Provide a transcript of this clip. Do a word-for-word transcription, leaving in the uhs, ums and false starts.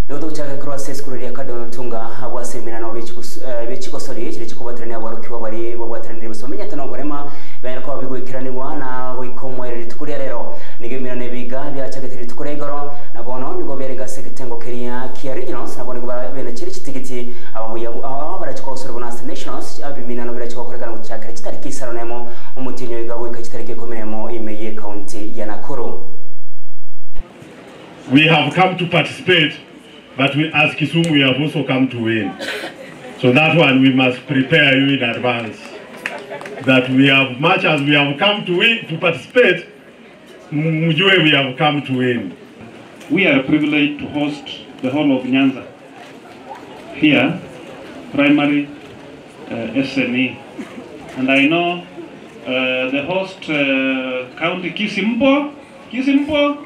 Leo tuchake cross school ya kadon tunga wa semina no bechiko sori chiri chikubatrania warukiwa bari babwatrania busomenya tano gorema bana ko bigwikirani wana goikomwe ritukuria rero nigemira nebiga bya chakete ritukure igoro na bono nigo berega sekitengo keria kia regionals na bono bana chiri chitigiti ababuya aba barachiko sori bona nationals abimina no birachiko korekana guchakira chitariki saronemo umutinyo igago ikachitariki komeremo imeye county ya Nakuru. We have come to participate, but we, as Kisumu, we have also come to win. So that one we must prepare you in advance. That we have, much as we have come to win, to participate, mjue we have come to win. We are privileged to host the whole of Nyanza here, primary uh, S N E. And I know uh, the host uh, county Kisimpo, Kisimpo,